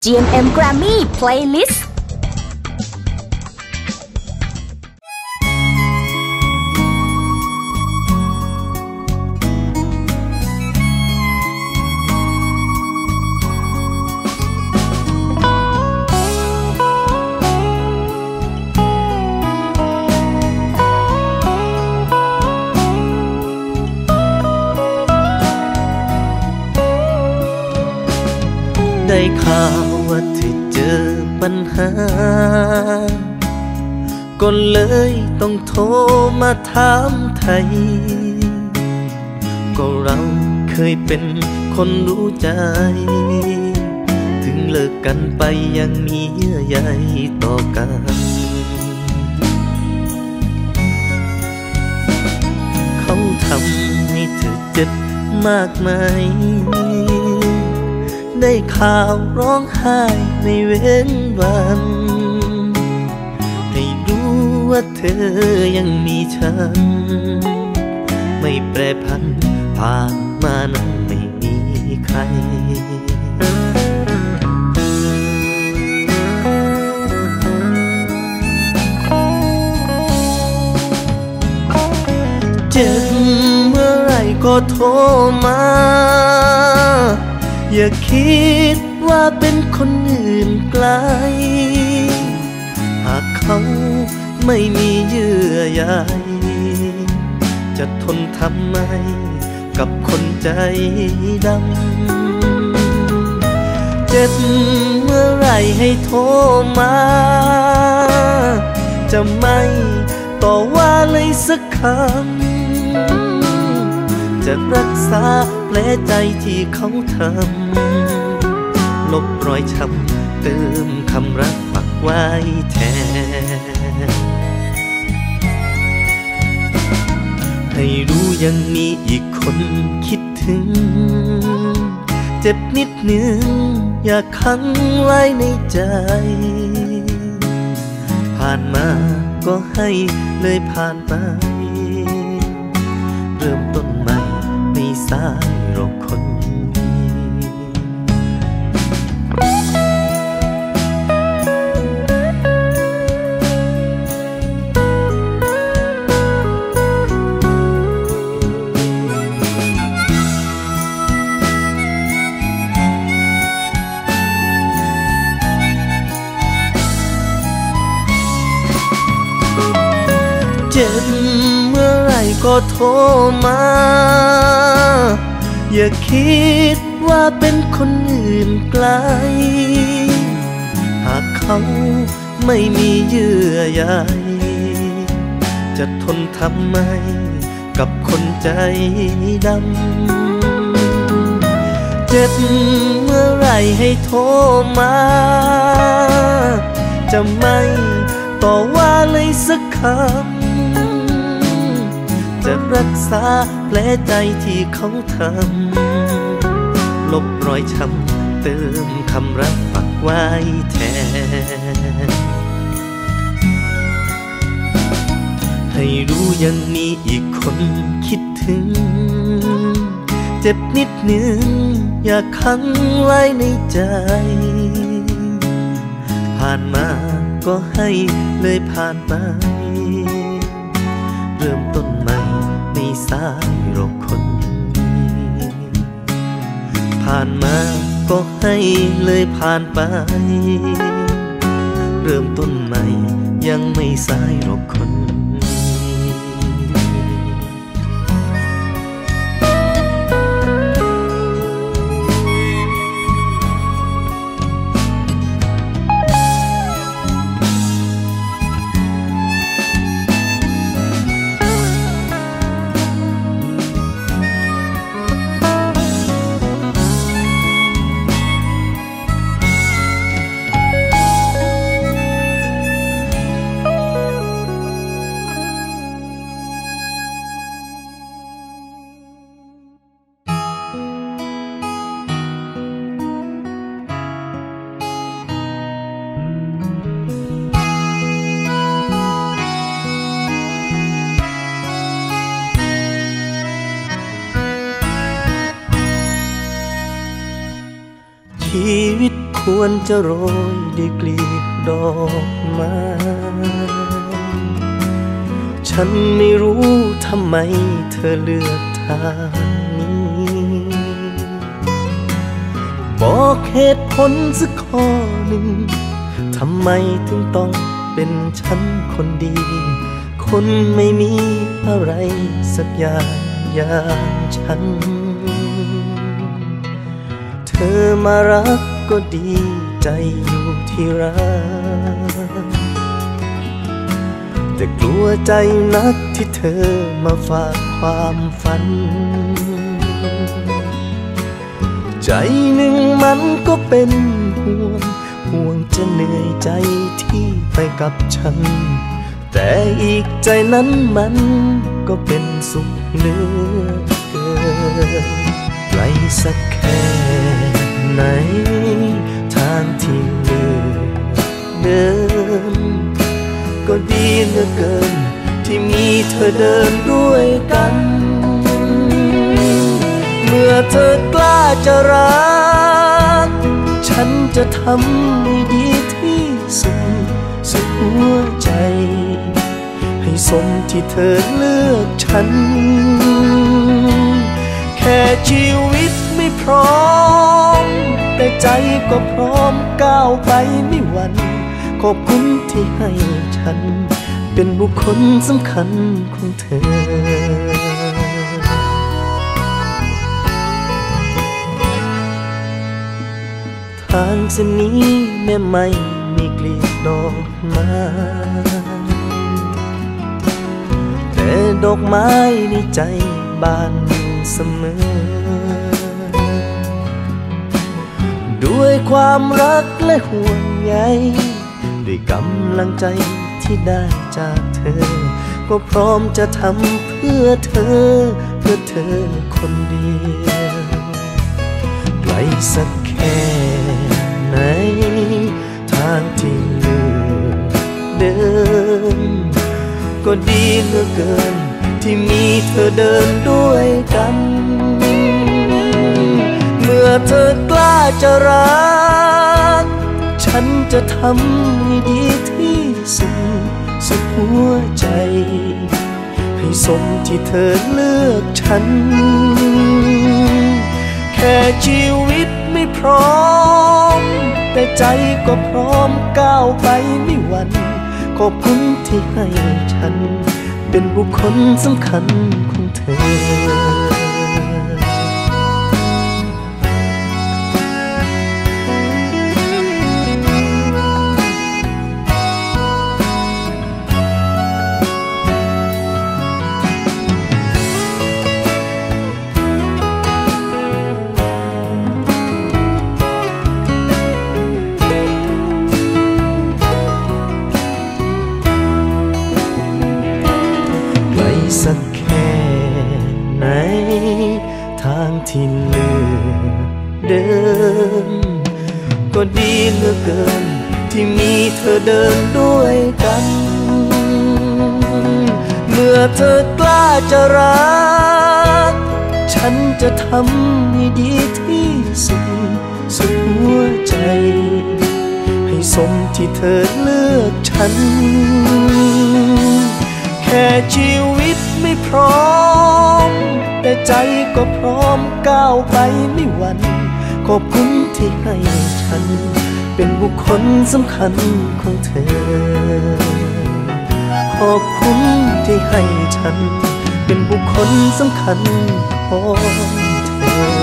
GMM Grammy Playlist ได้ข่าวว่าเธอเจอปัญหาก็เลยต้องโทรมาถามไทยก็เราเคยเป็นคนรู้ใจถึงเลิกกันไปยังมีเยื่อใยต่อกันเขาทำให้เธอเจ็บมากมายได้ข่าวร้องไห้ไม่เว้นวันให้รู้ว่าเธอยังมีฉันไม่แปรผันผ่านมานั้นไม่มีใครเจ็บเมื่อไรก็โทรมาอย่าคิดว่าเป็นคนอื่นไกลหากเขาไม่มีเยื่อใยจะทนทำไมกับคนใจดำเจ็บเมื่อไรให้โทรมาจะไม่ต่อว่าเลยสักคำจะรักษาแผลใจที่เขาทำลบรอยช้ำเติมคำรักปักไว้แทนให้รู้ยังมีอีกคนคิดถึงเจ็บนิดหนึ่งอย่าขังไว้ในใจผ่านมาก็ให้เลยผ่านไปเริ่มต้นใหม่ไม่สายหรอกคนเจ็บเมื่อไรก็โทรมาอย่าคิดว่าเป็นคนอื่นไกลหากเขาไม่มีเยื่อใยจะทนทำไมกับคนใจดำเจ็บเมื่อไรให้โทรมาจะไม่ต่อว่าเลยสักคำจะรักษาแผลใจที่เขาทำลบรอยช้ำเติมคำรักปักไว้แทนให้รู้ยังมีอีกคนคิดถึงเจ็บนิดหนึ่งอย่าขังไว้ในใจผ่านมาก็ให้เลยผ่านไปเริ่มต้นใหม่ไม่สายหรอกคนผ่านมาก็ให้เลยผ่านไปเริ่มต้นใหม่ยังไม่สายหรอกคนควรจะโรยด้วยกลีบดอกไม้ฉันไม่รู้ทำไมเธอเลือกทางนี้บอกเหตุผลสักข้อหนึ่งทำไมถึงต้องเป็นฉันคนดีคนไม่มีอะไรสักอย่างฉันเธอมารักก็ดีใจอยู่ที่รักแต่กลัวใจนักที่เธอมาฝากความฝันใจหนึ่งมันก็เป็นห่วงจะเหนื่อยใจที่ไปกับฉันแต่อีกใจนั้นมันก็เป็นสุขเหลือเกินไกลสักแค่ไหนทางที่เลือกเดินก็ดีเหลือเกินที่มีเธอเดินด้วยกันเมื่อเธอกล้าจะรักฉันจะทำให้ดีที่สุดหัวใจให้สมที่เธอเลือกฉันแค่ชีวิตไม่พร้อมแต่ใจก็พร้อมก้าวไปไม่หวั่นขอบคุณที่ให้ฉันเป็นบุคคลสำคัญของเธอทางเส้นนี้แม้ไม่มีกลีบดอกไม้แต่ดอกไม้ในใจบานเสมอด้วยความรักและห่วงใยด้วยกำลังใจที่ได้จากเธอก็พร้อมจะทำเพื่อเธอคนเดียวไกลสักแค่ไหนทางที่เลือกเดินก็ดีเหลือเกินที่มีเธอเดินด้วยกันเมื่อเธอกล้าจะรักฉันจะทำให้ดีที่สุดหัวใจให้สมที่เธอเลือกฉันแค่ชีวิตไม่พร้อมแต่ใจก็พร้อมก้าวไปไม่หวั่นขอบคุณที่ให้ฉันเป็นบุคคลสำคัญของเธอสักแค่ไหนทางที่เลือกเดินก็ดีเหลือเกินที่มีเธอเดินด้วยกันเมื่อเธอกล้าจะรักฉันจะทำให้ดีที่สุดหัวใจให้สมที่เธอเลือกฉันแค่ชีวิตไม่พร้อมแต่ใจก็พร้อมก้าวไปไม่หวั่นขอบคุณที่ให้ฉันเป็นบุคคลสำคัญของเธอขอบคุณที่ให้ฉันเป็นบุคคลสำคัญของเธอ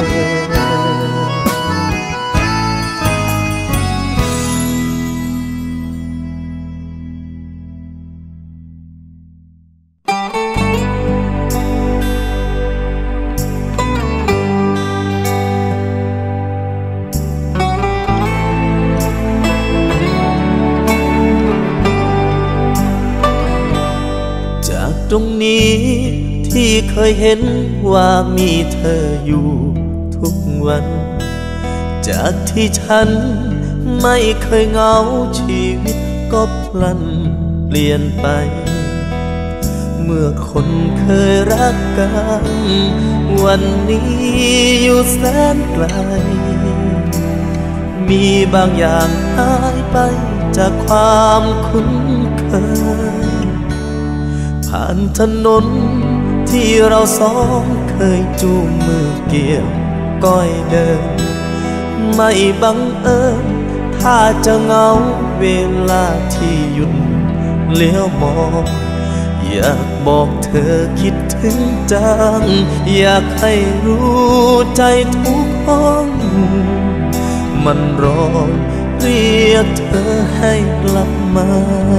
ตรงนี้ที่เคยเห็นว่ามีเธออยู่ทุกวันจากที่ฉันไม่เคยเหงาชีวิตก็พลันเปลี่ยนไปเมื่อคนเคยรักกันวันนี้อยู่แสนไกลมีบางอย่างหายไปจากความคุ้นเคยผ่านถนนที่เราสองเคยจูงมือเกี่ยวก้อยเดินไม่บังเอิญถ้าจะเหงาเวลาที่หยุดเลี้ยวมองอยากบอกเธอคิดถึงจังอยากให้รู้ใจทุกห้องมันรอเรียกเธอให้กลับมา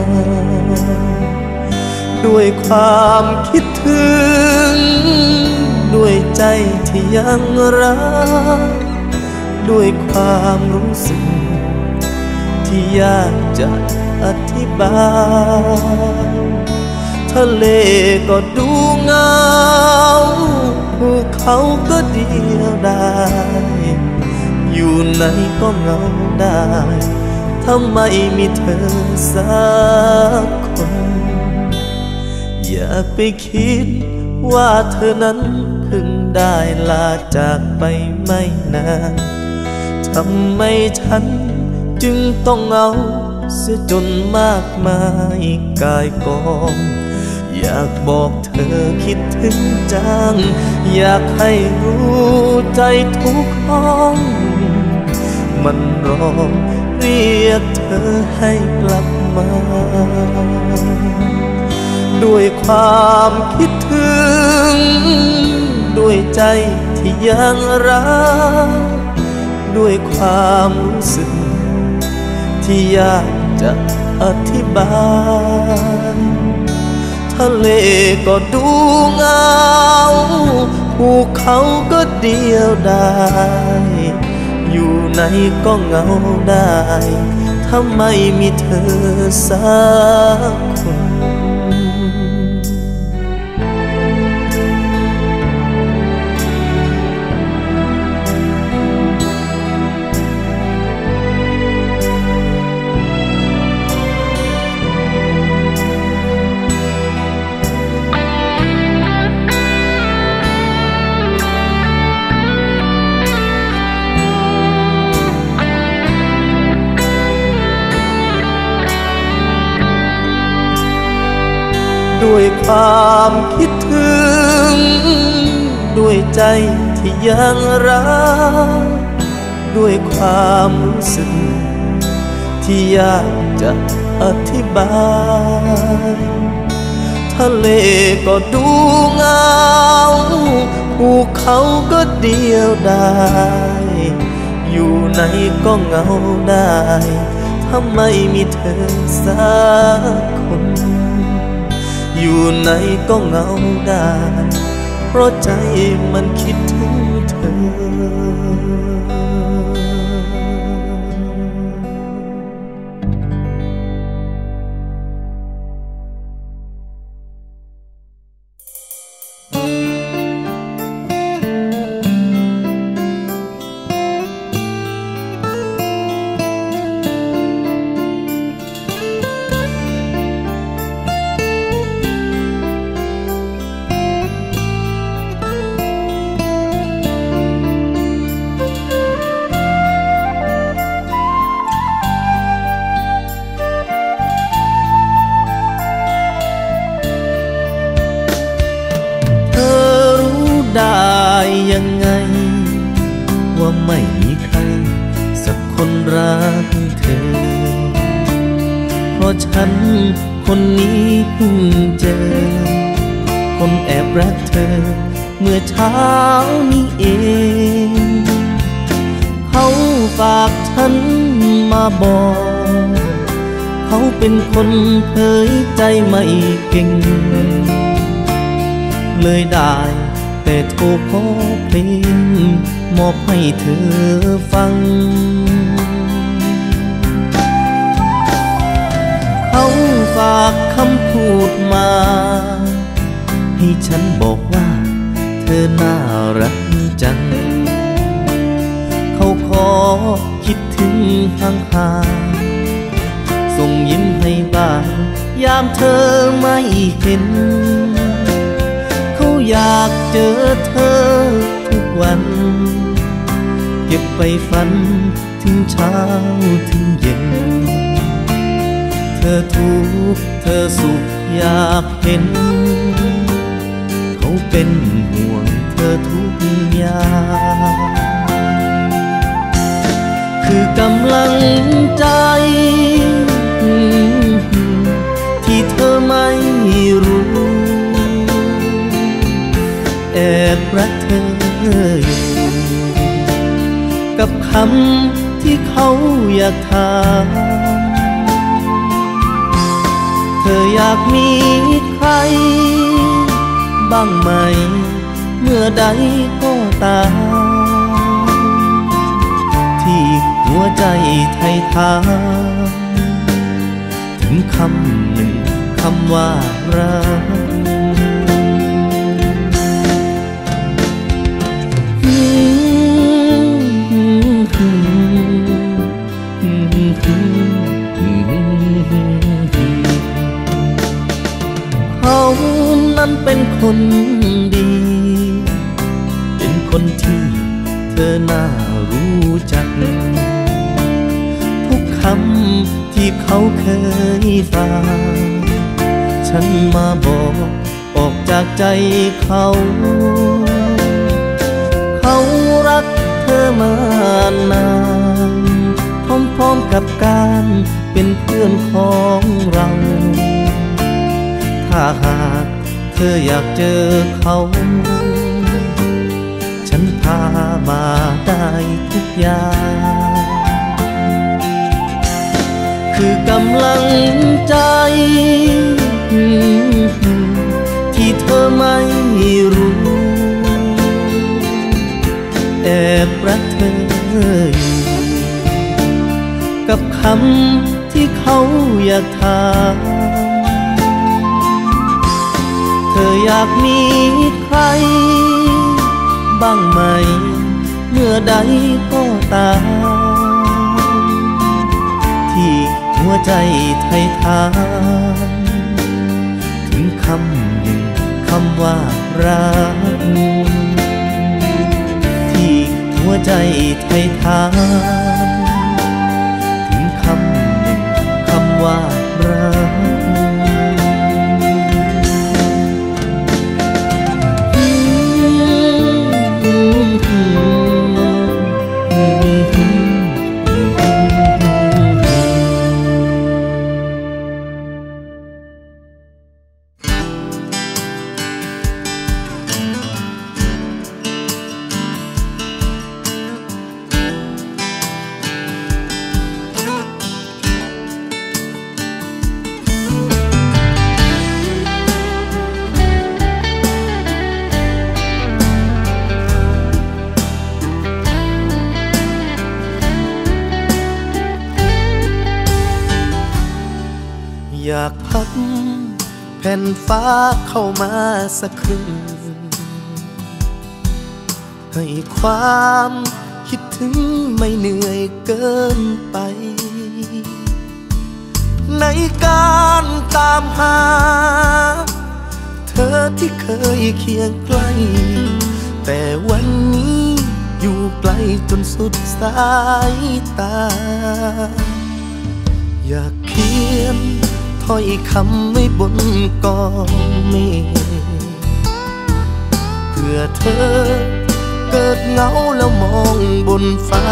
ด้วยความคิดถึงด้วยใจที่ยังรักด้วยความรู้สึกที่ยากจะอธิบายทะเลก็ดูเงาภูเขาก็เดียวดายอยู่ไหนก็เหงาได้ถ้าไม่มีเธอสักคนอย่าไปคิดว่าเธอนั้นเพิ่งได้ลาจากไปไม่นานทำไมฉันจึงต้องเหงาเสียจนมากมายกายกองอยากบอกเธอคิดถึงจังอยากให้รู้ใจทุกห้องมันรอเรียกเธอให้กลับมาด้วยความคิดถึงด้วยใจที่ยังรักด้วยความรู้สึกที่ยากจะอธิบายทะเลก็ดูเงาภูเขาก็เดียวดายอยู่ไหนก็เหงาได้ถ้าไม่มีเธอสักคนด้วยความคิดถึงด้วยใจที่ยังรักด้วยความรู้สึกที่ยากจะอธิบายทะเลก็ดูเงาภูเขาก็เดียวดายอยู่ไหนก็เหงาได้ถ้าไม่มีเธอสักคนอยู่ไหนก็เหงาได้เพราะใจมันคิดถึงเธอ ยังไงว่าไม่มีใครสักคนรักเธอเพราะฉันคนนี้เพิ่งเจอคนแอบรักเธอเมื่อเช้านี้เองเขาฝากฉันมาบอกเขาเป็นคนเผยใจไม่เก่งเลยได้แต่โทรขอเพลงมอบให้เธอฟังเขาฝากคำพูดมาให้ฉันบอกว่าเธอน่ารักจังเขาขอคิดถึงห่างๆส่งยิ้มให้บ้างยามเธอไม่เห็นอยากเจอเธอทุกวันเก็บไปฝันถึงเช้าถึงเย็นเธอทุกข์เธอสุขอยากเห็นเขาเป็นห่วงเธอทุกอย่างคือกำลังใจที่เธอไม่รู้แอบรักเธออยู่กับคำที่เขาอยากถามเธออยากมีใครบ้างไหมเมื่อใดก็ตามที่หัวใจไทยถามถึงคำหนึ่งคำว่ารักเขานั้นเป็นคนดีเป็นคนที่เธอน่ารู้จักทุกคำที่เขาเคยฟังฉันมาบอกออกจากใจเขาเขารักเธอมานานพร้อมๆกับการเป็นเพื่อนของเราถ้าหากเธออยากเจอเขาฉันพามาได้ทุกอย่างคือกำลังใจที่เธอไม่รู้แอบรักเธออยู่กับคำที่เขาอยากถามเธออยากมีใครบ้างไหมเมื่อใดก็ตามที่หัวใจไทยถามถึงคำหนึ่งคำว่ารักที่หัวใจไทยถามถึงคำหนึ่งคำว่ารักอยากพับแผ่นฟ้าเข้ามาสักครึ่งให้ความคิดถึงไม่เหนื่อยเกินไปในการตามหาเธอที่เคยเคียงใกล้แต่วันนี้อยู่ไกลจนสุดสายตาอยากเขียนถ้อยคำไว้บนกองเมฆเพื่อเธอเกิดเหงาแล้วมองบนฟ้า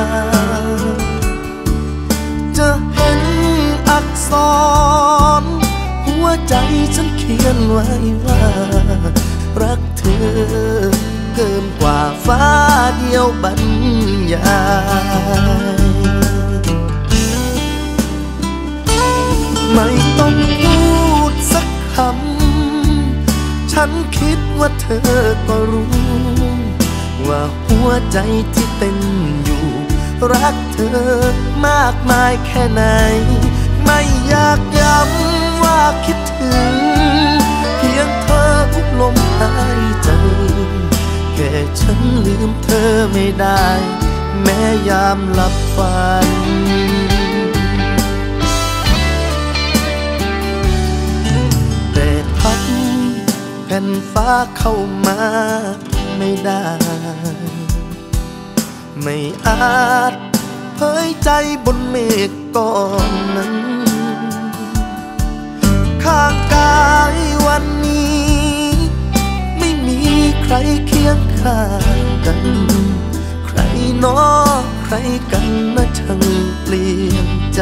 จะเห็นอักษรหัวใจฉันเขียนไว้ว่ารักเธอเกินกว่าฟ้าเดียวบรรยายไม่ต้องพูดสักคำฉันคิดว่าเธอก็รู้ว่าหัวใจที่เต้นอยู่รักเธอมากมายแค่ไหนไม่อยากย้ำว่าคิดถึงเพียงเธอทุกลมหายใจแค่ฉันลืมเธอไม่ได้แม้ยามหลับฝันแผ่นฟ้าเข้ามาไม่ได้ไม่อาจผยใจบนเมฆก้อนนั้นข้างกายวันนี้ไม่มีใครเคียงข้างกันใครน้อใครกันนะช่างเปลี่ยนใจ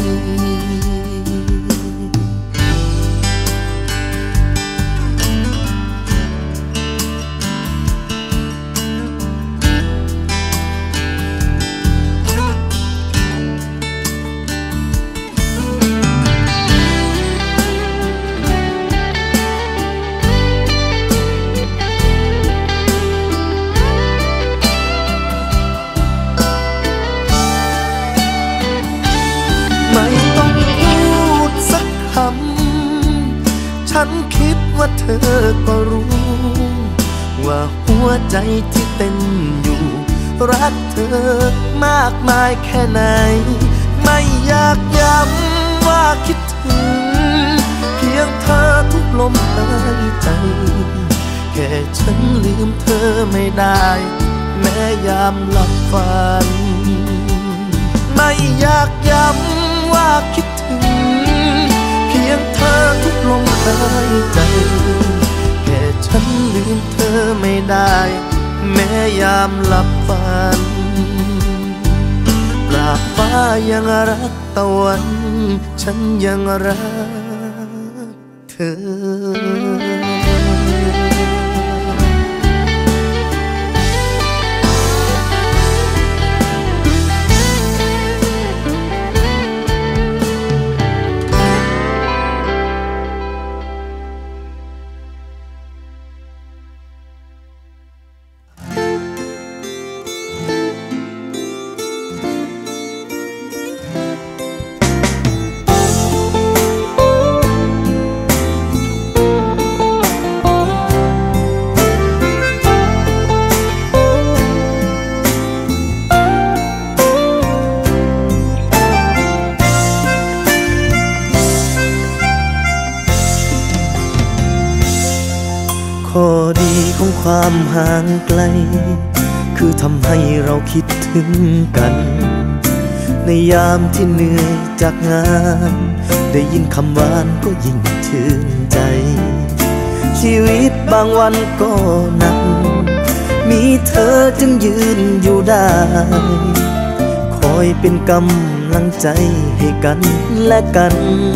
ฉันคิดว่าเธอก็รู้ว่าหัวใจที่เต้นอยู่รักเธอมากมายแค่ไหนไม่อยากย้ำว่าคิดถึงเพียงเธอทุกลมหายใจแค่ฉันลืมเธอไม่ได้แม้ยามหลับฝันไม่อยากย้ำว่าคิดถึงเพียงเธอทุกลมหายใจแค่ฉันลืมเธอไม่ได้แม้ยามหลับฝันตราบฟ้ายังรักตะวันฉันยังรักเธอข้อดีของความห่างไกลคือทำให้เราคิดถึงกันในยามที่เหนื่อยจากงานได้ยินคำหวานก็ยิ่งชื่นใจชีวิตบางวันก็หนักมีเธอจึงยืนอยู่ได้คอยเป็นกำลังใจให้กันและกัน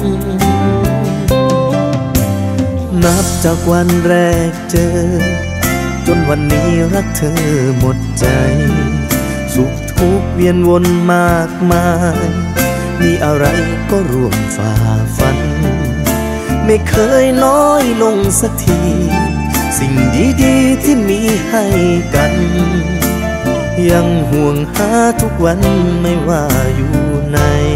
นับจากวันแรกเจอจนวันนี้รักเธอหมดใจสุขทุกข์เวียนวนมากมายมีอะไรก็ร่วมฝ่าฟันไม่เคยน้อยลงสักทีสิ่งดีๆที่มีให้กันยังห่วงหาทุกวันไม่ว่าอยู่ไหน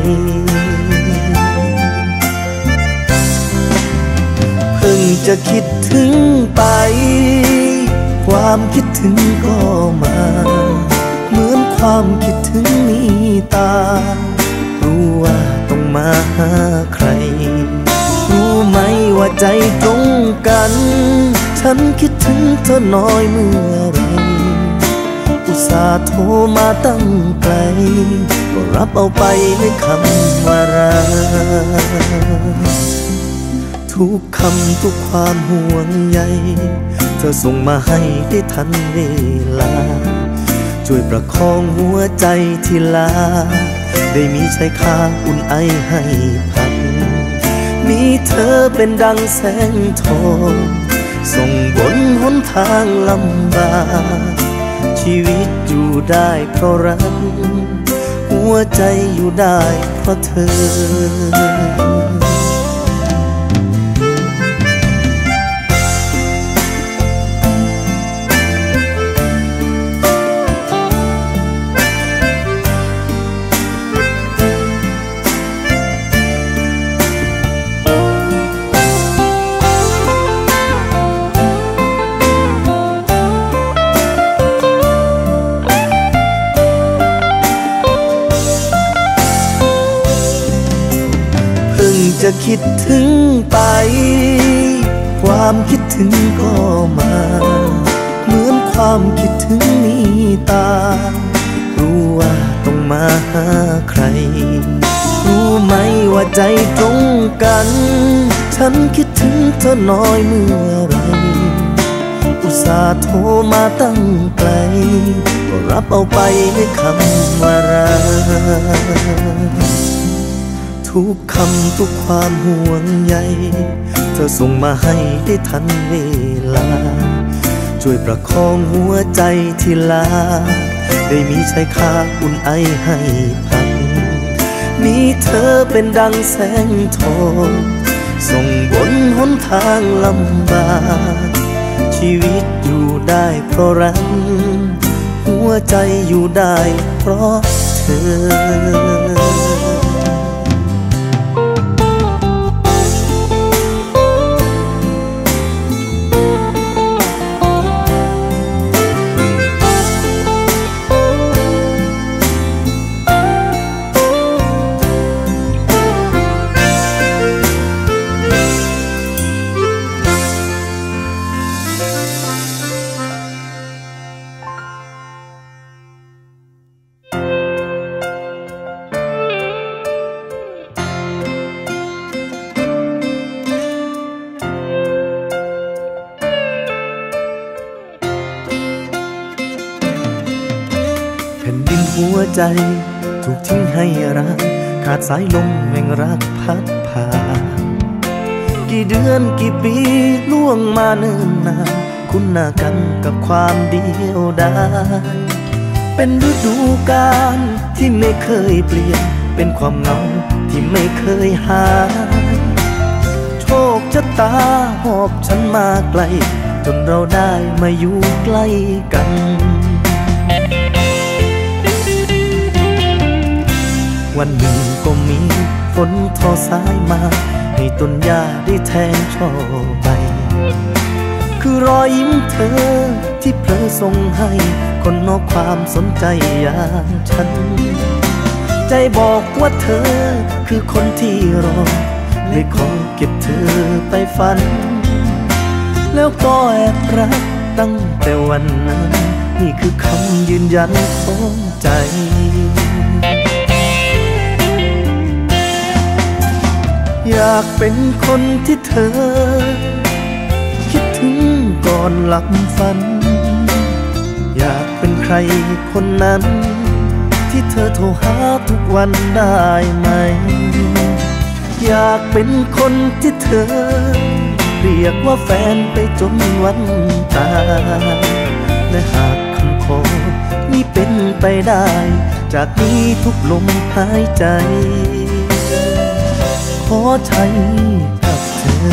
เพิ่งจะคิดถึงไปความคิดถึงก็มาเหมือนความคิดถึงมีตารู้ว่าต้องมาหาใครรู้ไหมว่าใจตรงกันฉันคิดถึงเธอน้อยเมื่อไรอุตส่าห์โทรมาตั้งไกลก็รับเอาไปด้วยคำว่ารักทุกคำทุกความห่วงใยเธอส่งมาให้ได้ทันเวลาช่วยประคองหัวใจที่ลาได้มีชายคาอุ่นไอให้พักมีเธอเป็นดังแสงทองส่งบนหนทางลำบากชีวิตอยู่ได้เพราะรักหัวใจอยู่ได้เพราะเธอจะคิดถึงไปความคิดถึงก็มาเหมือนความคิดถึงมีตารู้ว่าต้องมาหาใครรู้ไหมว่าใจตรงกันฉันคิดถึงเธอน้อยเมื่อไรอุตส่าห์โทรมาตั้งไกลก็รับเอาไปด้วยคำว่ารักทุกคำทุกความห่วงใยเธอส่งมาให้ได้ทันเวลาช่วยประคองหัวใจที่ลาได้มีชายคาอุ่นไอให้พักมีเธอเป็นดังแสงทองส่งบนหนทางลำบากชีวิตอยู่ได้เพราะรักหัวใจอยู่ได้เพราะเธอหัวใจถูกทิ้งให้รักขาดสายลมแห่งรักพัดผ่านกี่เดือนกี่ปีล่วงมาเนิ่นนานคุ้นหน้ากันกับความเดียวดายเป็นฤดูกาลที่ไม่เคยเปลี่ยนเป็นความเหงาที่ไม่เคยหายโชคชะตาหอบฉันมาไกลจนเราได้มาอยู่ใกล้กันวันหนึ่งก็มีฝนทอสายมาให้ต้นหญ้าได้แทงช่อใบคือรอยยิ้มเธอที่เพลอส่งให้คนนอกความสนใจอย่างฉันใจบอกว่าเธอคือคนที่รอเลยขอเก็บเธอไปฝันแล้วก็แอบรักตั้งแต่วันนั้นนี่คือคำยืนยันของใจอยากเป็นคนที่เธอคิดถึงก่อนหลับฝันอยากเป็นใครคนนั้นที่เธอโทรหาทุกวันได้ไหมอยากเป็นคนที่เธอเรียกว่าแฟนไปจนวันตายและหากคำขอนี้เป็นไปได้จากนี้ทุกลมหายใจขอใช้กับเธอ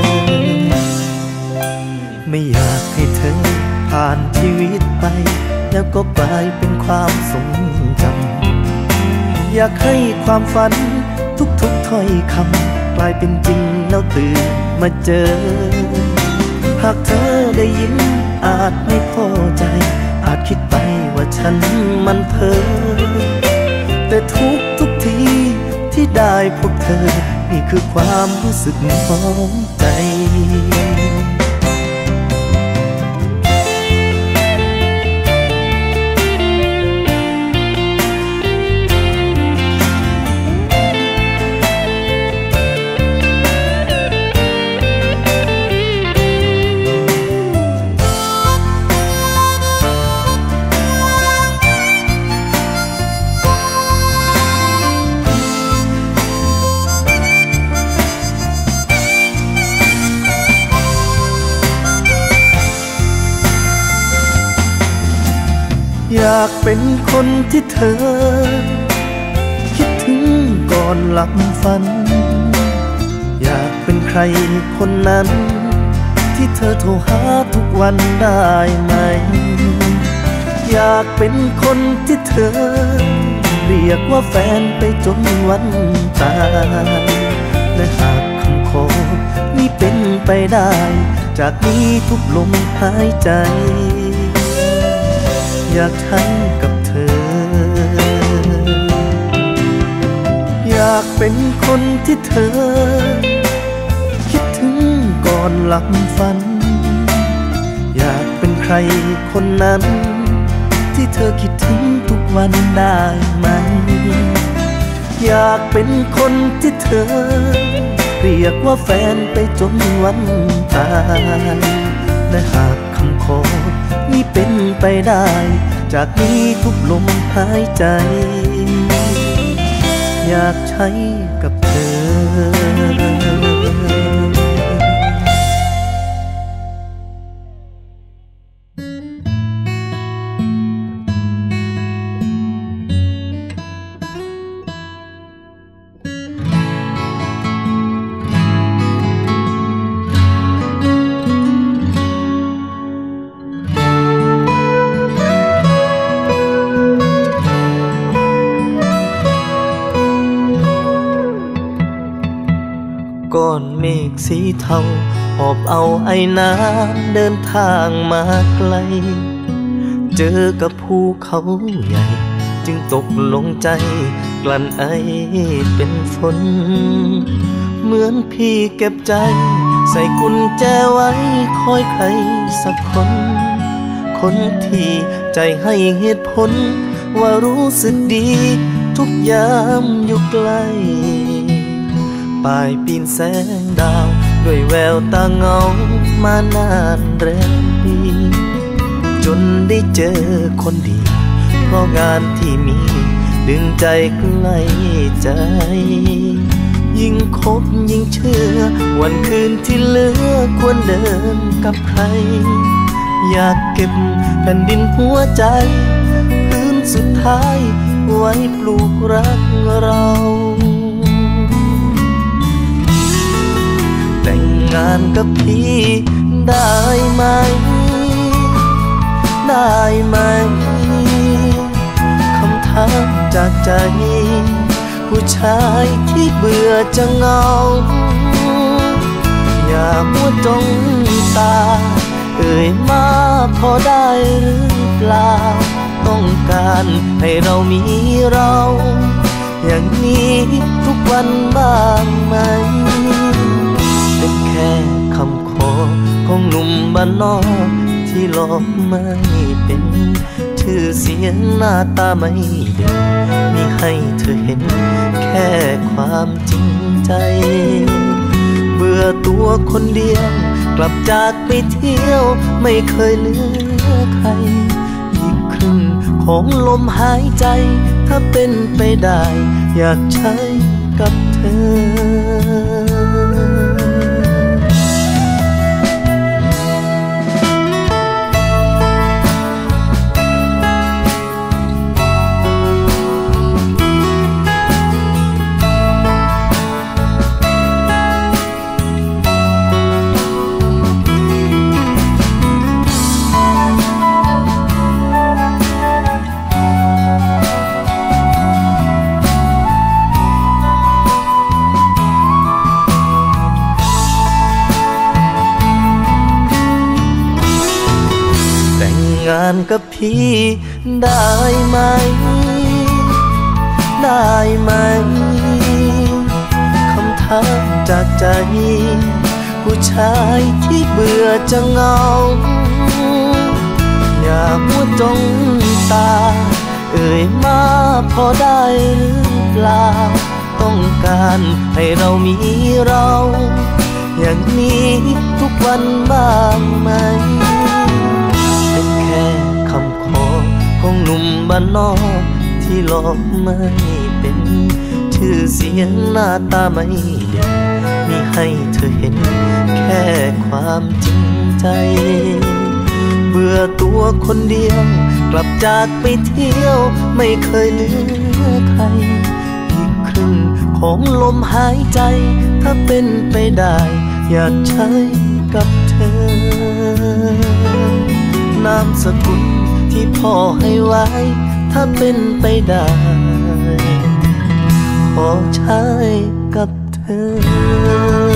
ไม่อยากให้เธอผ่านชีวิตไปแล้วก็กลายเป็นความทรงจำอยากให้ความฝันทุกถ้อยคำกลายเป็นจริงแล้วตื่นมาเจอหากเธอได้ยินอาจไม่พอใจอาจคิดไปว่าฉันมันเพ้อแต่ทุกทีที่ได้พบเธอนี่คือความรู้สึกของใจอยากเป็นคนที่เธอคิดถึงก่อนหลับฝันอยากเป็นใครคนนั้นที่เธอโทรหาทุกวันได้ไหมอยากเป็นคนที่เธอเรียกว่าแฟนไปจนวันตายและหากคำขอนี้เป็นไปได้จากนี้ทุกลมหายใจอยากใช้กับเธออยากเป็นคนที่เธอคิดถึงก่อนหลับฝันอยากเป็นใครคนนั้นที่เธอคิดถึงทุกวันได้ไหมอยากเป็นคนที่เธอเรียกว่าแฟนไปจนวันตายและหากคำขอนี้เป็นไปได้จากนี้ทุกลมหายใจอยากใช้กับเธอก้อนเมฆสีเทาหอบเอาไอ้น้ำเดินทางมาไกลเจอกับภูเขาใหญ่จึงตกลงใจกลั้นไอเป็นฝนเหมือนพี่เก็บใจใส่กุญแจไว้คอยใครสักคนคนที่ใจให้เหตุผลว่ารู้สึกดีทุกยามอยู่ไกลปลายปีนแสงดาวด้วยแววตาเงามานานแรมปีจนได้เจอคนดีเพราะงานที่มีดึงใจใกล้ใจยิ่งคบยิ่งเชื่อวันคืนที่เหลือควรเดินกับใครอยากเก็บแผ่นดินหัวใจพื้นสุดท้ายไว้ปลูกรักเราแต่งงานกับพี่ได้ไหมได้ไหมคำถามจากใจผู้ชายที่เบื่อจะเหงาอย่ามัวจ้องตาเอ่ยมาพอได้หรือเปล่าต้องการให้เรามีเราอย่างนี้ทุกวันบ้างไหมเป็นแค่คำขอของหนุ่มบ้านนอกที่หลอกไม่เป็นชื่อเสียงหน้าตาไม่เด่นมีให้เธอเห็นแค่ความจริงใจเบื่อตัวคนเดียวกลับจากไปเที่ยวไม่เคยเหลือใครอีกครึ่งของลมหายใจถ้าเป็นไปได้อยากใช้กับเธองานกับพี่ได้ไหมได้ไหมคำถามจากใจผู้ชายที่เบื่อจะเหงาอย่ามัวจ้องตาเอ่ยมาพอได้หรือเปล่าต้องการให้เรามีเราอย่างนี้ทุกวันบ้างไหมเป็นแค่คำขอของหนุ่มบ้านนอกที่หลอกไม่เป็นชื่อเสียงหน้าตาไม่เด่นมีให้เธอเห็นแค่ความจริงใจเบื่อตัวคนเดียวกลับจากไปเที่ยวไม่เคยเหลือใครอีกครึ่งของลมหายใจถ้าเป็นไปได้อยากใช้กับเธอนามสกุลที่พ่อให้ไว้ถ้าเป็นไปได้ขอใช้กับเธอ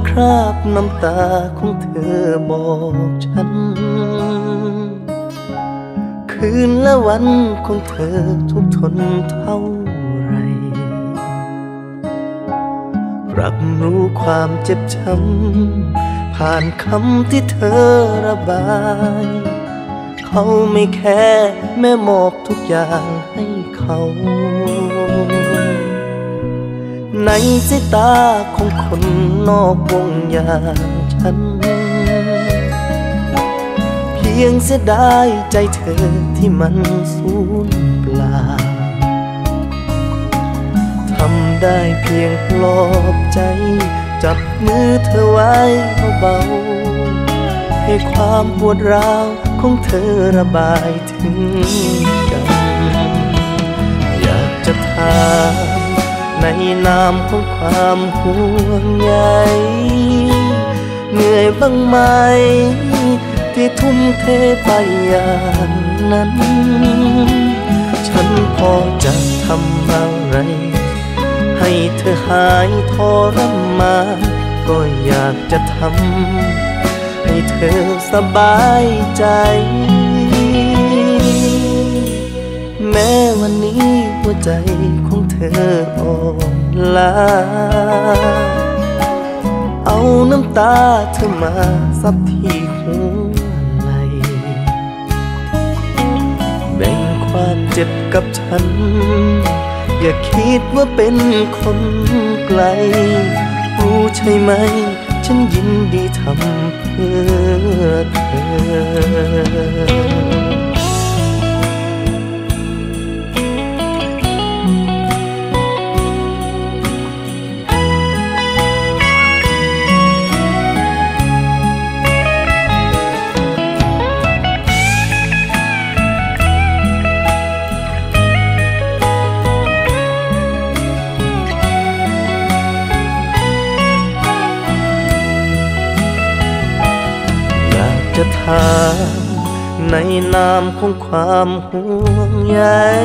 คราบน้ำตาของเธอบอกฉันคืนและวันของเธอทุกทนเท่าไรรับรู้ความเจ็บช้ำผ่านคำที่เธอระบายเขาไม่แค่แม่มอบทุกอย่างให้เขาในสายตาของคนนอกวงอย่างฉันเพียงเสียดายใจเธอที่มันสูญเปล่าทำได้เพียงปลอบใจจับมือเธอไว้เบาๆให้ความปวดร้าวของเธอระบายถึงกันอยากจะถามในนามของความห่วงใยเหนื่อยบ้างไหมที่ทุ่มเทไปอย่างนั้นฉันพอจะทำอะไรให้เธอหายทรมานก็อยากจะทำให้เธอสบายใจแม้วันนี้หัวใจของเธออ่อนล้าเอาน้ำตาเธอมาซับที่หัวไหล่แบ่งความเจ็บกับฉันอย่าคิดว่าเป็นคนไกลรู้ใช่ไหมฉันยินดีทำเพื่อเธอจะถามในนามของความห่วงใย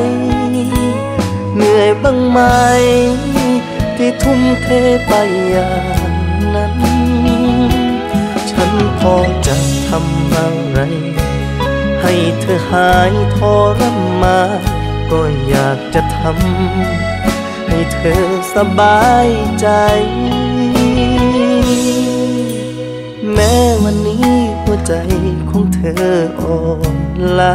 เหนื่อยบ้างไหมที่ทุ่มเทไปอย่างนั้นฉันพอจะทำอะไรให้เธอหายทรมานก็อยากจะทำให้เธอสบายใจแม้วันนี้หัวใจของเธออ่อนล้า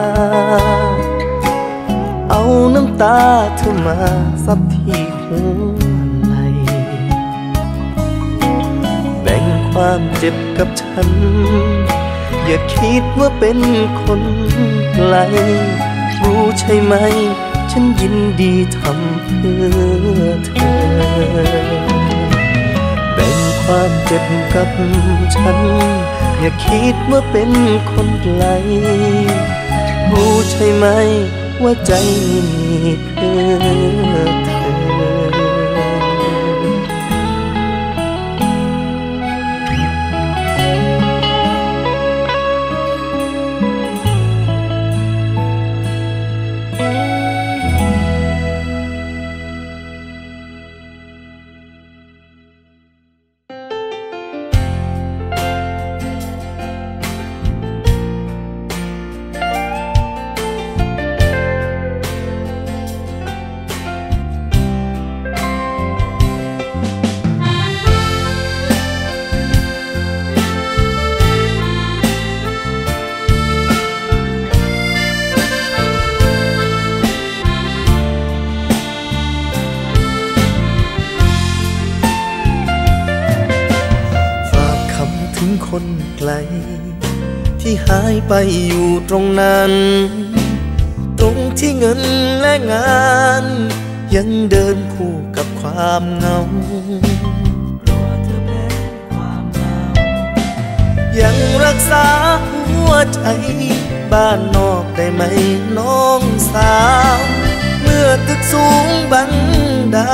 เอาน้ำตาเธอมาซับที่หัวไหล่แบ่งความเจ็บกับฉันอย่าคิดว่าเป็นคนไกลรู้ใช่ไหมฉันยินดีทำเพื่อเธอแบ่งความเจ็บกับฉันอย่าคิดว่าเป็นคนไกลรู้ใช่ไหมว่าใจมีเพื่อเธอ คนไกลที่หายไปอยู่ตรงนั้นตรงที่เงินและงานยังเดินคู่กับความเหงายังรักษาหัวใจบ้านนอกได้ไหมน้องสาวเมื่อตึกสูงบังดา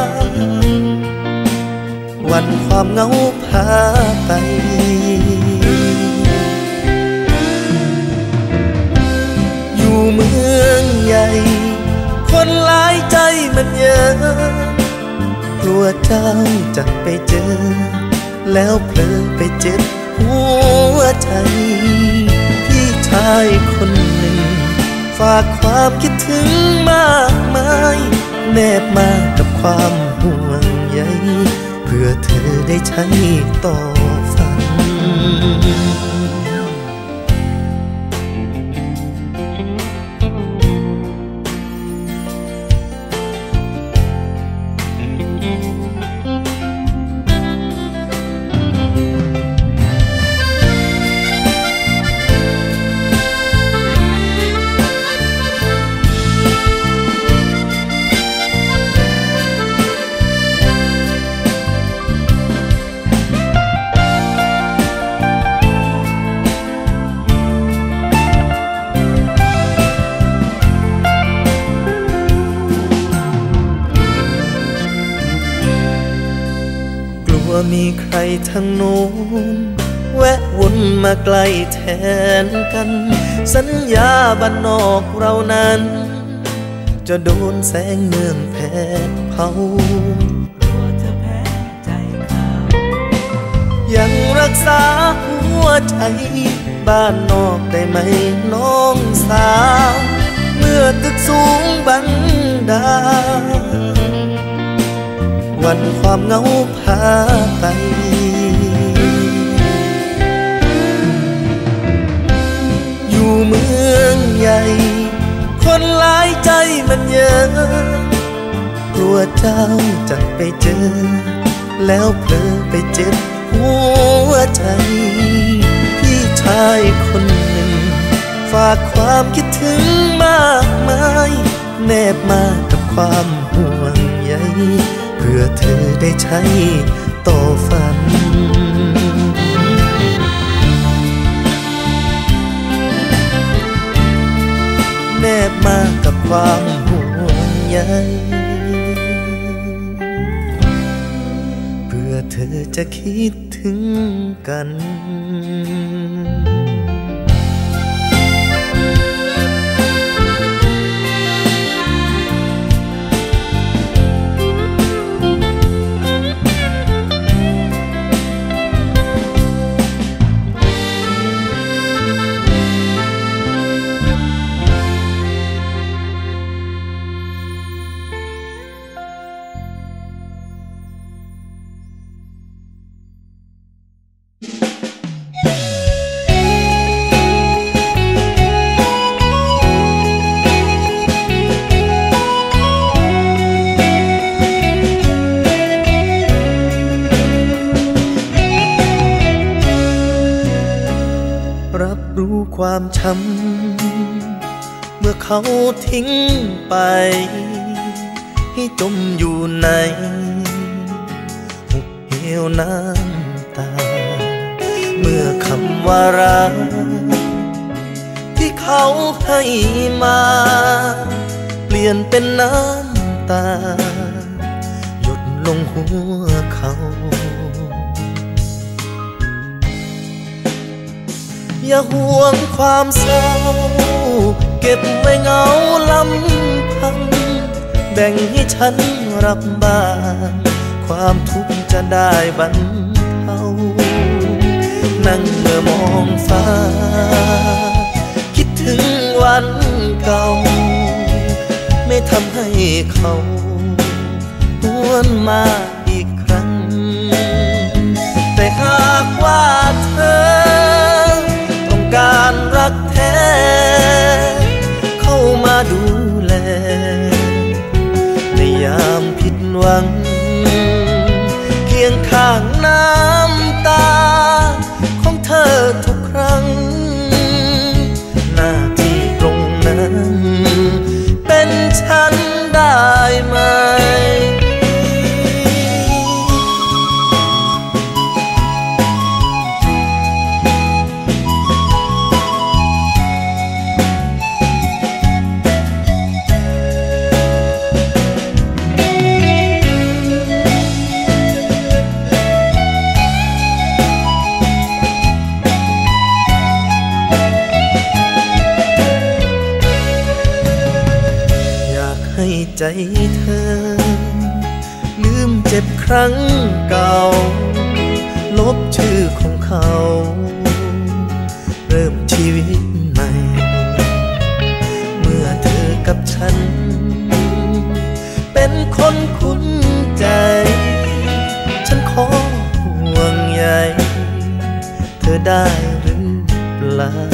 วันความเหงาพาไปอยู่เมืองใหญ่คนหลายใจมันเยอะกลัวเจ้าจะไปเจอแล้วเผลอไปเจ็บหัวใจพี่ชายคนหนึ่งฝากความคิดถึงมากมายแนบมากับความห่วงใยเพื่อเธอได้ใช้ต่อฝันว่ามีใครทางโน้นแวะวนมาใกล้แทนกันสัญญาบ้านนอกเรานั้นจะโดนแสงเมืองแผดเผากลัวจะแพ้ใจเขายังรักษาหัวใจบ้านนอกได้ไหมน้องสาวเมื่อตึกสูงบันดาวันความเหงาพาไปอยู่เมืองใหญ่คนหลายใจมันเยอะกลัวเจ้าจะไปเจอแล้วเผลอไปเจ็บหัวใจพี่ชายคนหนึ่งฝากความคิดถึงมากมายแนบมากับความห่วงใยเพื่อเธอได้ใช้ต่อฝันแนบมากับความห่วงใยเพื่อเธอจะคิดถึงกันความช้ำเมื่อเขาทิ้งไปให้จมอยู่ในหุบเหวน้ำตาเมื่อคำว่ารักที่เขาให้มาเปลี่ยนเป็นน้ำตาหยดลงหัวเขาอย่าห่วงความเศร้าเก็บไว้เหงาลำพังแบ่งให้ฉันรับบ้างความทุกข์จะได้บรรเทานั่งเมื่อมองฟ้าคิดถึงวันเก่าไม่ทำให้เขาหวนมาอีกครั้งแต่หากว่าเธอการรักแท้เข้ามาดูแลในยามผิดหวังเคียงข้างน้ำตาของเธอทุกครั้งหน้าที่ตรงนั้นเป็นฉันได้ไหมใจเธอลืมเจ็บครั้งเก่าลลบชื่อของเขาเริ่มชีวิตใหม่เมื่อเธอกับฉันเป็นคนคุ้นใจฉันขอห่วงใยเธอได้หรือเปล่า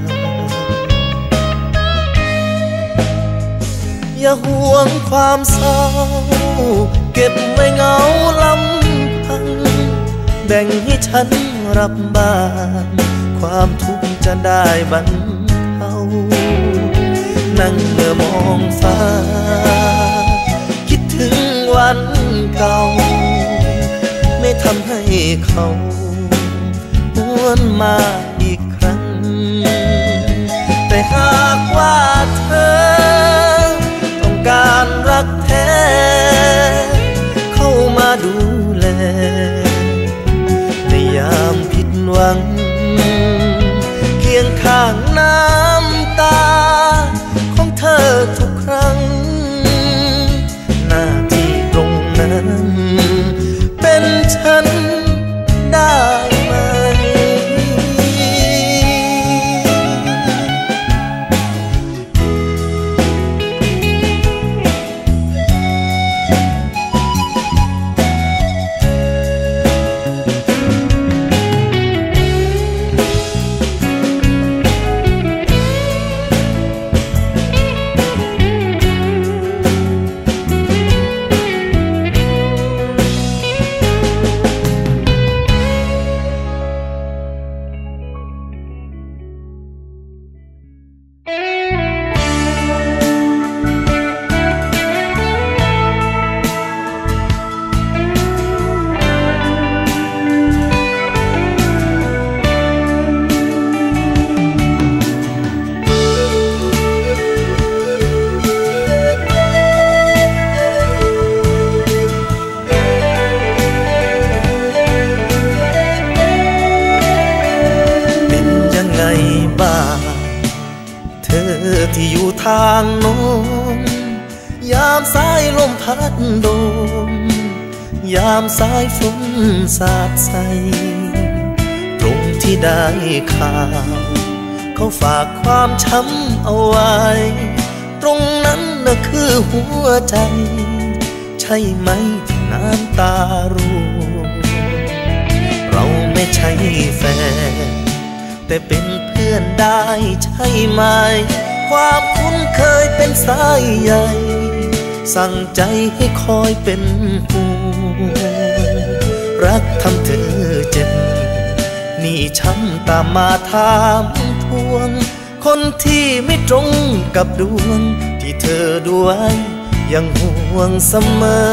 อย่าห่วงความเศร้าเก็บไว้เหงาลำพังแบ่งให้ฉันรับบ้างความทุกข์จะได้บรรเทานั่งเมื่อมองฟ้าคิดถึงวันเก่าไม่ทำให้เขาหวนมาอีกครั้งแต่หากว่าเธอต้องการรักแท้เข้ามาดูแลในยามผิดหวังเคียงข้างน้ำตาของเธอทุกครั้งหน้าที่ตรงนั้นเป็นฉันได้ไหมที่อยู่ทางโน้นยามสายลมพัดโดมยามสายฝนสาดใสตรงที่ได้ข่าวเขาฝากความช้ำเอาไว้ตรงนั้นน่ะคือหัวใจใช่ไหมที่น้ำตาร่วงเราไม่ใช่แฟนแต่เป็นเพื่อนได้ใช่ไหมความคุ้นเคยเป็นสายใยสั่งใจให้คอยเป็นห่วงรักทำเธอเจ็บนี่ช้ำตามมาถามทวงคนที่ไม่ตรงกับดวงที่เธอดูไว้ยังห่วงเสมอ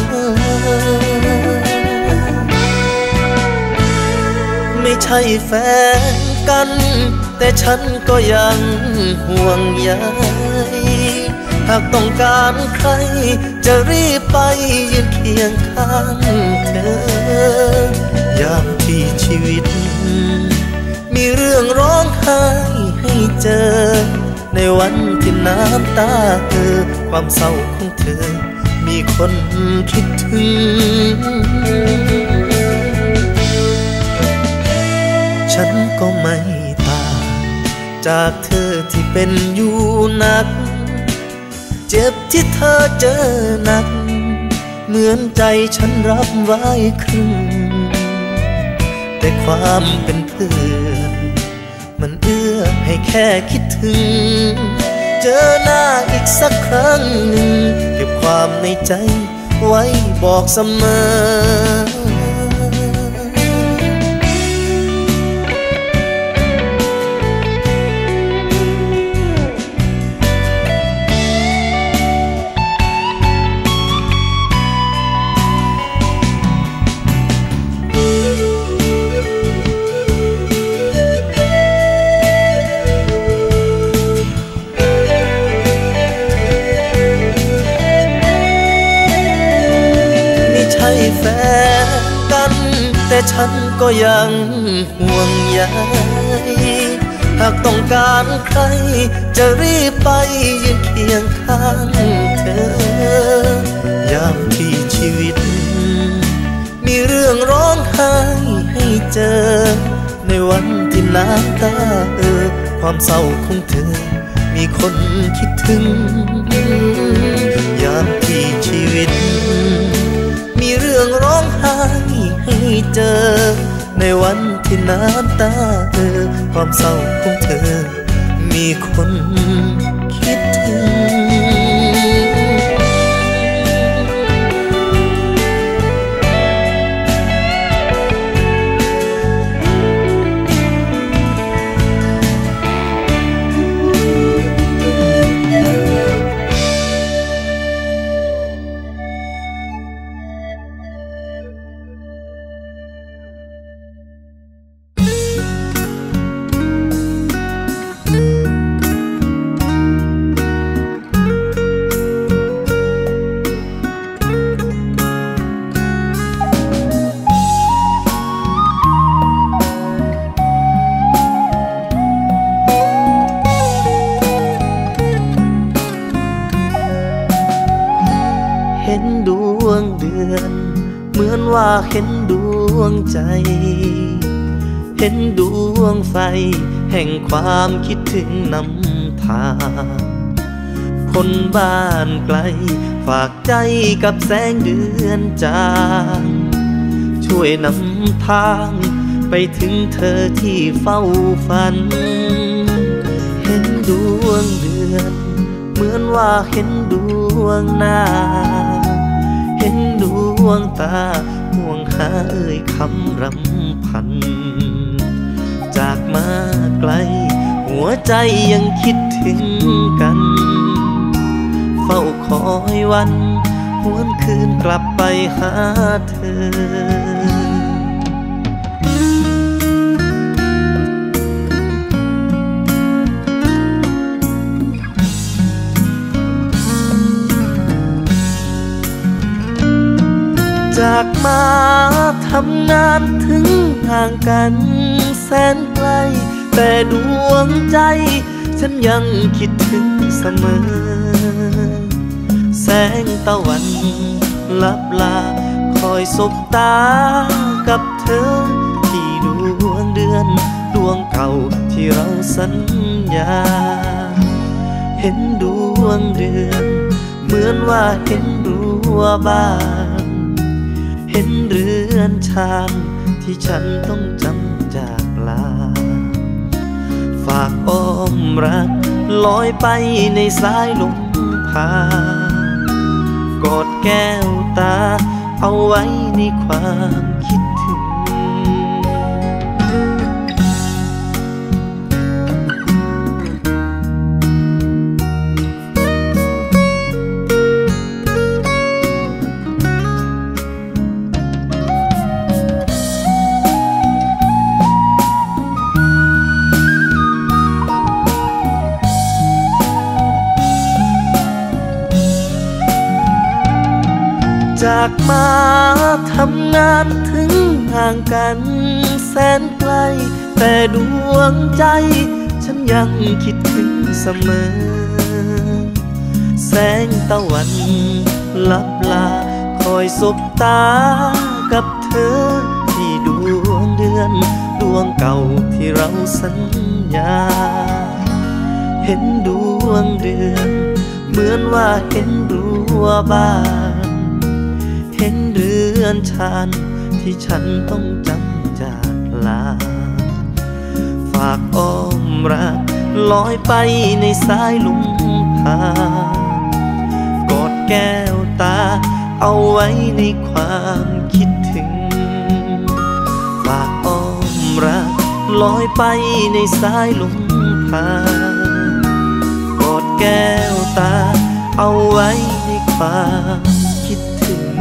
ไม่ใช่แฟนกันแต่ฉันก็ยังห่วงใยหากต้องการใครจะรีบไปยืนเคียงข้างเธอยามที่ชีวิตมีเรื่องร้องไห้ให้เจอในวันที่น้ำตาความเศร้าของเธอมีคนคิดถึงฉันก็ไม่ต่างจากเธอที่เป็นอยู่หนักเจ็บที่เธอเจอหนักเหมือนใจฉันรับไว้ครึ่งแต่ความเป็นเพื่อนมันเอื้อให้แค่คิดถึงเจอหน้าอีกสักครั้งหนึ่งเก็บความในใจไว้บอกเสมอแฟนกันแต่ฉันก็ยังห่วงใยหากต้องการใครจะรีบไปยืนเคียงข้างเธอยามที่ชีวิตมีเรื่องร้องไห้ให้เจอในวันที่น้ำตาความเศร้าของเธอมีคนคิดถึงยามที่ชีวิตมีเรื่องร้องไห้ให้เจอในวันที่น้ำตาความเศร้าของเธอมีคนคิดถึงเห็นดวงเดือนเหมือนว่าเห็นดวงใจเห็นดวงไฟแห่งความคิดถึงนำทางคนบ้านไกลฝากใจกับแสงเดือนจางช่วยนำทางไปถึงเธอที่เฝ้าฝันเห็นดวงเดือนเหมือนว่าเห็นดวงหน้าเห็นดวงตาห่วงหาคำรำพันจากมาไกลหัวใจยังคิดถึงกันเฝ้าคอยวันหวนคืนกลับไปหาเธอจากมาทำงานถึงห่างกันแสนไกลแต่ดวงใจฉันยังคิดถึงเสมอแสงตะวันลับลาคอยสบตากับเธอที่ดวงเดือนดวงเก่าที่เราสัญญาเห็นดวงเดือนเหมือนว่าเห็นรั้วบ้านเห็นเรือนชานที่ฉันต้องจำจากลาฝากอ้อมรักลอยไปในสายลมพากอดแก้วตาเอาไว้ในความคิดถึงจากมาทำงานถึงห่างกันแสนไกลแต่ดวงใจฉันยังคิดถึงเสมอแสงตะวันลับลาคอยสบตากับเธอที่ดวงเดือนดวงเก่าที่เราสัญญาเห็นดวงเดือนเหมือนว่าเห็นรั้วบ้านเห็นเรือนชานที่ฉันต้องจำจากลาฝากอ้อมรักลอยไปในสายลมพากอดแก้วตาเอาไว้ในความคิดถึงฝากอ้อมรักลอยไปในสายลมพากอดแก้วตาเอาไว้ในความคิดถึง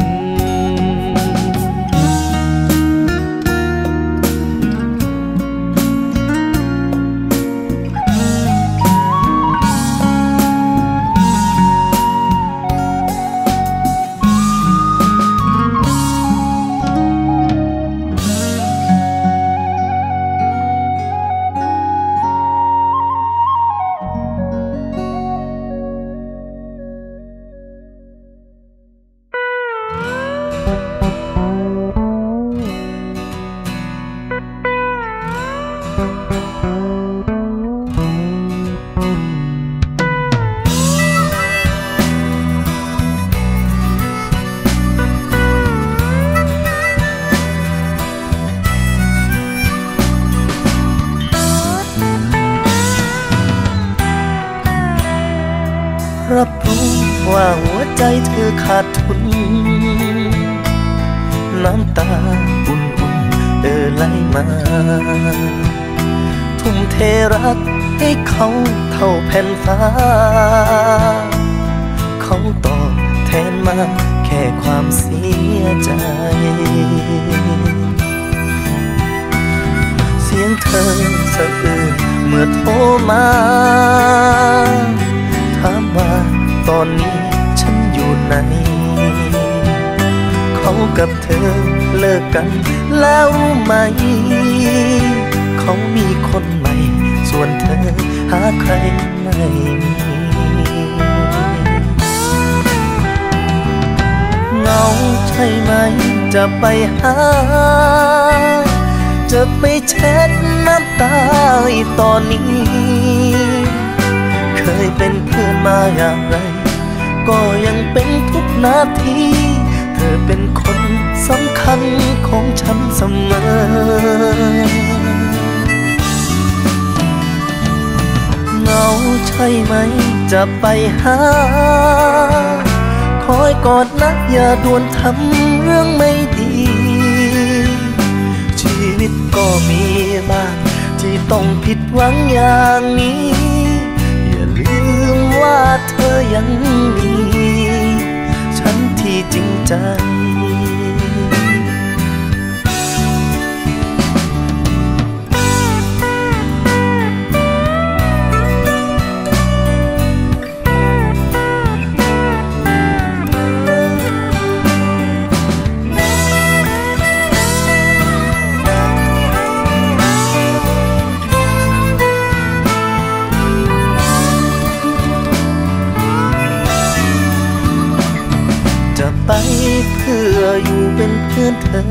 รับรู้ว่าหัวใจเธอขาดทุนน้ำตาอุ่นๆไหลมาทุ่มเทรักให้เขาเท่าแผ่นฟ้าเขาตอบแทนมาแค่ความเสียใจเสียงเธอสะอื้นเมื่อโทรมาถามว่าตอนนี้ฉันอยู่ไหนเขากับเธอเลิกกันแล้วไหมเขามีคนใหม่ส่วนเธอหาใครไม่มีเหงาใช่ไหมจะไปหาจะไปเช็ดน้ำตาตอนนี้เคยเป็นเพื่อนมาอย่างไรก็ยังเป็นทุกนาทีเธอเป็นคนสำคัญของฉันเสมอเหงาใช่ไหมจะไปหาคอยกอดนะอย่าด่วนทำเรื่องไม่ดีชีวิตก็มีบ้างที่ต้องผิดหวังอย่างนี้อย่าลืมว่าเธอยังมีฉันที่จริงใจไปเพื่ออยู่เป็นเพื่อนเธอ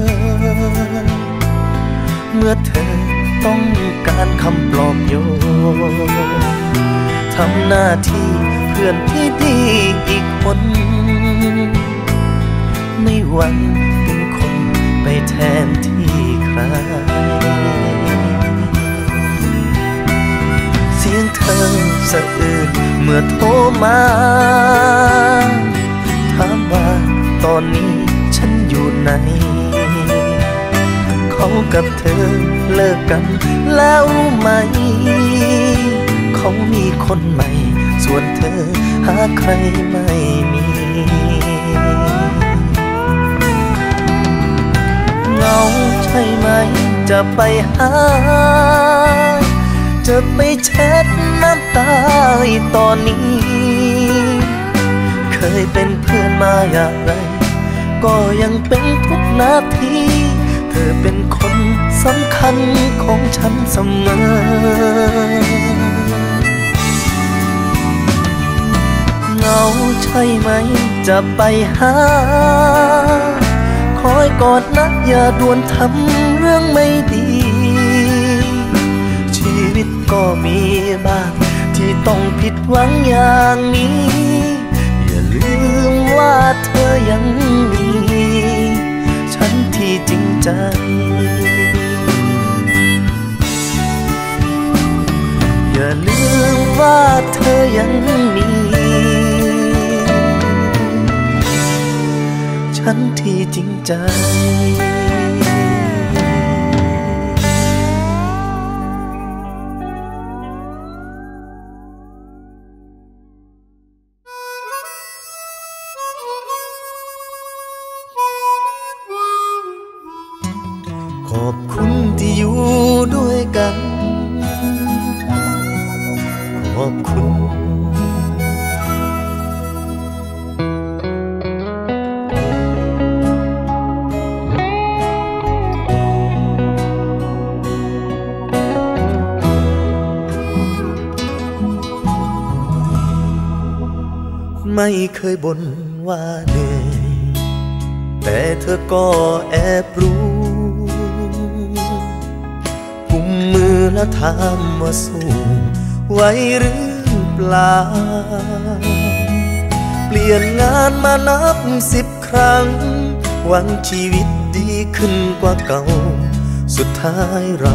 เมื่อเธอต้องการคำปลอบโยนทำหน้าที่เพื่อนที่ดีอีกคนไม่หวังเป็นคนไปแทนที่ใครเสียงเธอสะอื้นเมื่อโทรมาถามว่าตอนนี้ฉันอยู่ไหนเขากับเธอเลิกกันแล้วไหมเขามีคนใหม่ส่วนเธอหาใครไม่มีเหงาใช่ไหมจะไปหาจะไปเช็ดน้ำตาตอนนี้เคยเป็นเพื่อนมาอย่างไรก็ยังเป็นทุกนาทีเธอเป็นคนสำคัญของฉันเสมอเหงาใช่ไหมจะไปหาคอยกอดนะอย่าด่วนทำเรื่องไม่ดีชีวิตก็มีบ้างที่ต้องผิดหวังอย่างนี้อย่าลืมว่าเธอยังมีฉันที่จริงใจอย่าลืมว่าเธอยังมีฉันที่จริงใจขอบคุณที่อยู่ด้วยกันขอบคุณไม่เคยบ่นว่าเหนื่อยแต่เธอก็แอบรู้กุมมือแล้วถามว่าสู้ไหวหรือเปล่าเปลี่ยนงานมานับ10 ครั้งหวังชีวิตดีขึ้นกว่าเก่าสุดท้ายเรา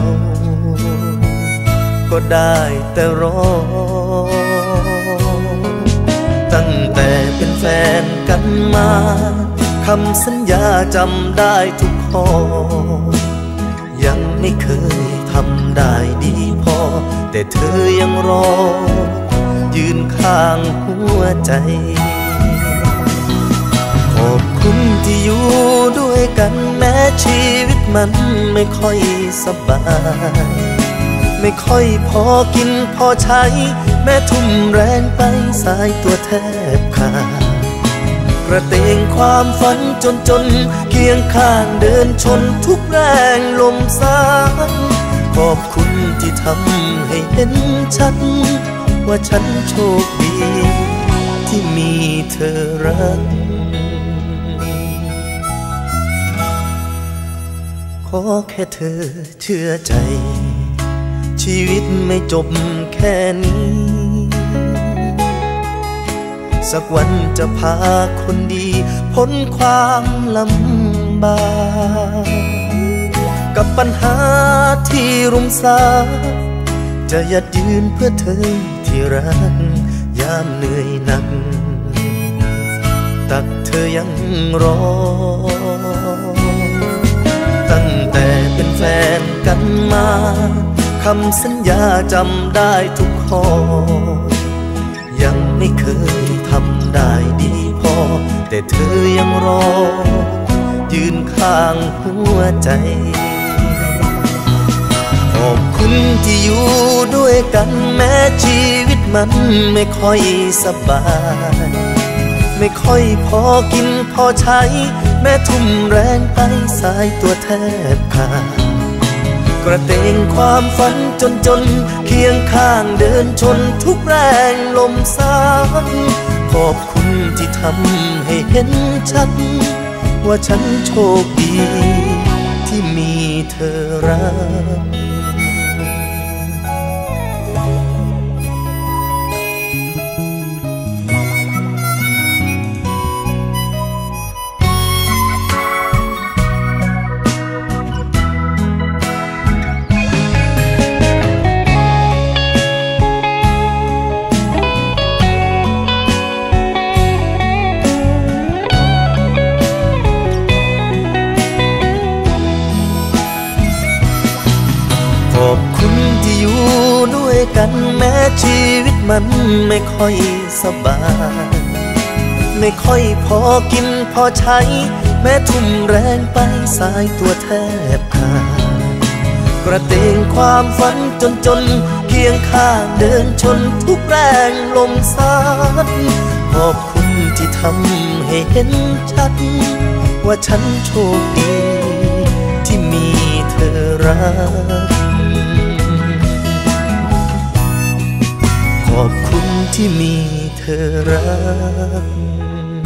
ก็ได้แต่รอตมาคำสัญญาจำได้ทุกข้อยังไม่เคยทำได้ดีพอแต่เธอยังรอยืนข้างหัวใจขอบคุณที่อยู่ด้วยกันแม้ชีวิตมันไม่ค่อยสบายไม่ค่อยพอกินพอใช้แม้ทุ่มแรงไปสายตัวแทบขาดกระเตงความฝันจนเคียงข้างเดินชนทุกแรงลมสายขอบคุณที่ทำให้เห็นชัดว่าฉันโชคดีที่มีเธอรักขอแค่เธอเชื่อใจชีวิตไม่จบแค่นี้สักวันจะพาคนดีพ้นความลำบากกับปัญหาที่รุมสาจะยัดยืนเพื่อเธอที่รักยามเหนื่อยหนักตักเธอยังรอตั้งแต่เป็นแฟนกันมาคำสัญญาจำได้ทุกข้อยังไม่เคยทำได้ดีพอแต่เธอยังรอยืนข้างหัวใจขอบคุณที่อยู่ด้วยกันแม้ชีวิตมันไม่ค่อยสบายไม่ค่อยพอกินพอใช้แม้ทุ่มแรงไปสายตัวแทบขาดกระเตงความฝันจนเคียงข้างเดินชนทุกแรงลมสายขอบคุณที่ทำให้เห็นชัดว่าฉันโชคดีที่มีเธอรักขอบคุณที่อยู่ด้วยกันแม้ชีวิตมันไม่ค่อยสบายไม่ค่อยพอกินพอใช้แม้ทุ่มแรงไปสายตัวแทบขาดกระเตงความฝันจนเคียงข้างเดินชนทุกแรงลมสาดขอบคุณที่ทำให้เห็นชัดว่าฉันโชคดีที่มีเธอรักขอบคุณที่มีเธอรัก